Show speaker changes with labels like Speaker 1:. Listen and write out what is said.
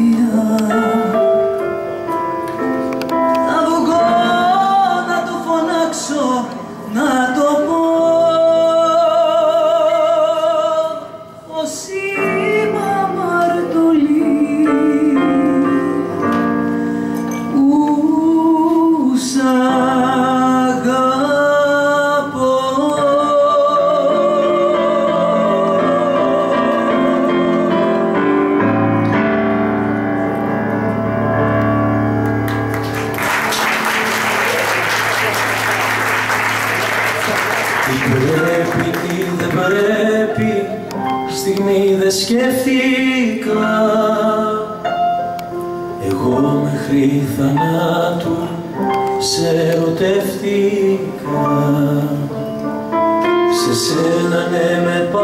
Speaker 1: Να βγω, να το φωνάξω, να το πω πως είμαι αμαρτωλή, που σ' αγαπώ. Τι πρέπει, τι δεν πρέπει, στιγμή δεν σκέφτηκα. Εγώ μέχρι θανάτου σε ερωτεύτηκα. Σε σένα ναι με